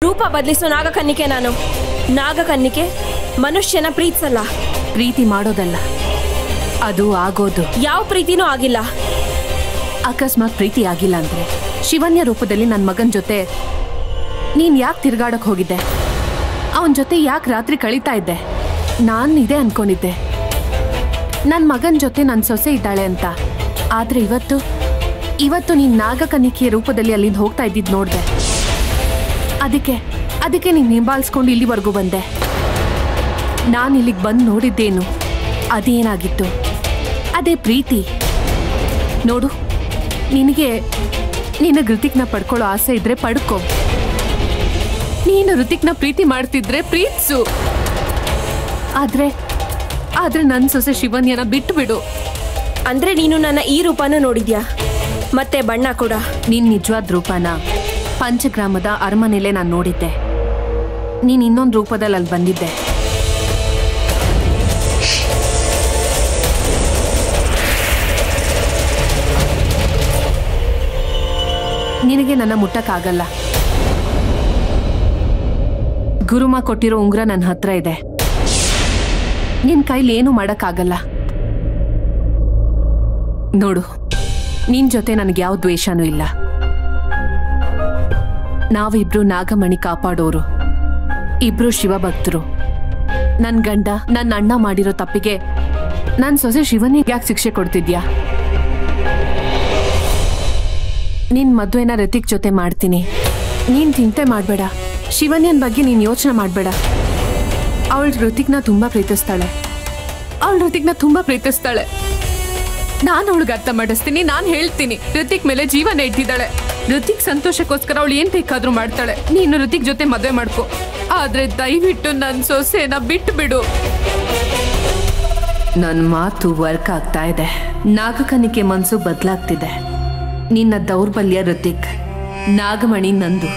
ರೂಪ ಬದಲಿಸೋ ನಾಗಕನ್ನಿಕೆ ನಾನು. ನಾಗಕನ್ನಿಕೆ ಮನುಷ್ಯನ ಪ್ರೀತಿಸಲ್ಲ, ಪ್ರೀತಿ ಮಾಡೋದಲ್ಲ, ಅದು ಆಗೋದು. ಯಾವ ಪ್ರೀತಿನೂ ಆಗಿಲ್ಲ. ಅಕಸ್ಮಾತ್ ಪ್ರೀತಿ ಆಗಿಲ್ಲ ಅಂದ್ರೆ ಶಿವನ್ಯ ರೂಪದಲ್ಲಿ ನನ್ನ ಮಗನ ಜೊತೆ ನೀನ್ ಯಾಕೆ ತಿರ್ಗಾಡಕ್ ಹೋಗಿದ್ದೆ? ಅವನ ಜೊತೆ ಯಾಕೆ ರಾತ್ರಿ ಕಳೀತಾ ಇದ್ದೆ? ನಾನು ಇದೇ ಅನ್ಕೊಂಡಿದ್ದೆ, ನನ್ನ ಮಗನ ಜೊತೆ ನನ್ನ ಸೊಸೆ ಇದ್ದಾಳೆ ಅಂತ. ಆದ್ರೆ ಇವತ್ತು ನೀನ್ ನಾಗಕನ್ನಿಕೆಯ ರೂಪದಲ್ಲಿ ಅಲ್ಲಿಂದ ಹೋಗ್ತಾ ಇದ್ದಿದ್ದು ನೋಡ್ದೆ. ಅದಕ್ಕೆ ನೀನ್ ಹಿಂಬಾಲಿಸ್ಕೊಂಡು ಇಲ್ಲಿವರೆಗೂ ಬಂದೆ. ನಾನು ಇಲ್ಲಿಗೆ ಬಂದು ನೋಡಿದ್ದೇನು, ಅದೇನಾಗಿತ್ತು? ಅದೇ ಪ್ರೀತಿ. ನೋಡು, ನಿನಗೆ ಋತಿಕ್ನ ಪಡ್ಕೊಳ್ಳೋ ಆಸೆ ಇದ್ರೆ ಪಡ್ಕೊ. ನೀನು ಋತಿಕ್ನ ಪ್ರೀತಿ ಮಾಡ್ತಿದ್ರೆ ಪ್ರೀತಿಸು. ಆದ್ರೆ ನನ್ನ ಸೊಸೆ ಶಿವನ್ಯನ ಬಿಟ್ಟು ಬಿಡು. ಅಂದ್ರೆ ನೀನು ನನ್ನ ಈ ರೂಪನೂ ನೋಡಿದ್ಯಾ, ಮತ್ತೆ ಬಣ್ಣ ಕೂಡ? ನಿನ್ ನಿಜವಾದ ರೂಪನ ಪಂಚಗ್ರಾಮದ ಅರಮನೆಯಲ್ಲೇ ನಾನು ನೋಡಿದ್ದೆ. ನೀನ್ ಇನ್ನೊಂದು ರೂಪದಲ್ಲಿ ಅಲ್ಲಿ ಬಂದಿದ್ದೆ. ನಿನಗೆ ನನ್ನ ಮುಟ್ಟಕ್ಕಾಗಲ್ಲ. ಗುರುಮ ಕೊಟ್ಟಿರೋ ಉಂಗುರ ನನ್ನ ಹತ್ರ ಇದೆ. ನಿನ್ ಕೈಲಿ ಏನು ಮಾಡಕ್ಕಾಗಲ್ಲ. ನೋಡು, ನಿನ್ ಜೊತೆ ನನಗೆ ಯಾವ ದ್ವೇಷನೂ ಇಲ್ಲ. ನಾವಿಬ್ರು ನಾಗಮಣಿ ಕಾಪಾಡೋರು, ಇಬ್ರು ಶಿವಭಕ್ತರು. ನನ್ ಗಂಡ ನನ್ನ ಅಣ್ಣ ಮಾಡಿರೋ ತಪ್ಪಿಗೆ ನನ್ ಸೊಸೆ ಶಿವನಿಗೆ ಯಾಕೆ ಶಿಕ್ಷೆ ಕೊಡ್ತಿದ್ಯಾ? ನಿನ್ ಮದುವೆನ ಋತಿಕ್ ಜೊತೆ ಮಾಡ್ತೀನಿ. ನೀನ್ ಚಿಂತೆ ಮಾಡ್ಬೇಡ. ಶಿವನ್ಯನ್ ಬಗ್ಗೆ ನೀನ್ ಯೋಚನೆ ಮಾಡ್ಬೇಡ. ಅವಳು ಋತಿಕ್ನ ತುಂಬಾ ಪ್ರೀತಿಸ್ತಾಳೆ. ನಾನು ಅವಳಿಗೆ ಅರ್ಥ ಮಾಡಿಸ್ತೀನಿ. ನಾನು ಹೇಳ್ತೀನಿ, ಋತಿಕ್ ಮೇಲೆ ಜೀವನ ಇಟ್ಟಿದ್ದಾಳೆ. ಋತಿಕ್ ಸಂತೋಷಕ್ಕೋಸ್ಕರ ಅವಳು ಏನ್ ಬೇಕಾದ್ರೂ ಮಾಡ್ತಾಳೆ. ನೀನು ಋತಿಕ್ ಜೊತೆ ಮದುವೆ ಮಾಡ್ಕೊ. ಆದ್ರೆ ದಯವಿಟ್ಟು ನನ್ನ ಸೊಸೆನ ಬಿಟ್ಟು ಬಿಡು. ನನ್ನ ಮಾತು ವರ್ಕ್ ಆಗ್ತಾ ಇದೆ. ನಾಗಕನ್ನಿಕೆ ಮನ್ಸು ಬದಲಾಗ್ತಿದೆ. ನಿನ್ನ ದೌರ್ಬಲ್ಯ ಋತಿಕ್, ನಾಗಮಣಿ ನಂದು.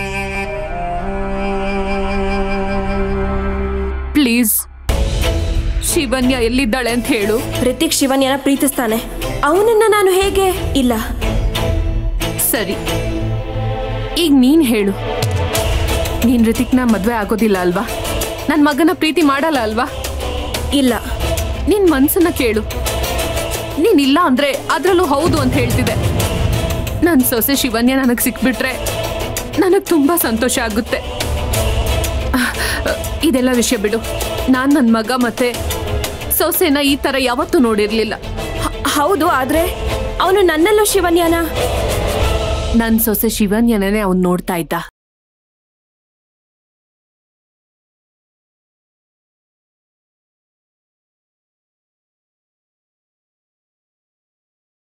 ಪ್ಲೀಸ್, ಶಿವನ್ಯ ಎಲ್ಲಿದ್ದಾಳೆ ಅಂತ ಹೇಳು. ಋತಿಕ್ ಶಿವನ್ಯನ ಪ್ರೀತಿಸ್ತಾನೆ. ಅವನನ್ನ ನಾನು ಹೇಗೆ? ಇಲ್ಲ. ಸರಿ, ಈಗ ನೀನ್ ಹೇಳು. ನೀನ್ ಋತಿಕ್ನ ಮದ್ವೆ ಆಗೋದಿಲ್ಲ ಅಲ್ವಾ? ನನ್ನ ಮಗನ ಪ್ರೀತಿ ಮಾಡಲ್ಲ ಅಲ್ವಾ? ಇಲ್ಲ. ನಿನ್ ಮನ್ಸನ್ನ ಕೇಳು. ನೀನಿಲ್ಲ ಅಂದ್ರೆ ಅದ್ರಲ್ಲೂ ಹೌದು ಅಂತ ಹೇಳ್ತಿದೆ. ನನ್ನ ಸೊಸೆ ಶಿವನ್ಯ ನನಗೆ ಸಿಕ್ಬಿಟ್ರೆ ನನಗೆ ತುಂಬಾ ಸಂತೋಷ ಆಗುತ್ತೆ. ಇದೆಲ್ಲ ವಿಷಯ ಬಿಡು. ನಾನು ನನ್ನ ಮಗ ಮತ್ತೆ ಸೊಸೆನ ಈ ತರ ಯಾವತ್ತೂ ನೋಡಿರ್ಲಿಲ್ಲ. ಹೌದು, ಆದ್ರೆ ಅವನು ನನ್ನಲ್ಲೂ ಶಿವನ್ಯನ. ನನ್ನ ಸೊಸೆ ಶಿವನ್ಯನೇ ಅವ್ನು ನೋಡ್ತಾ ಇದ್ದ.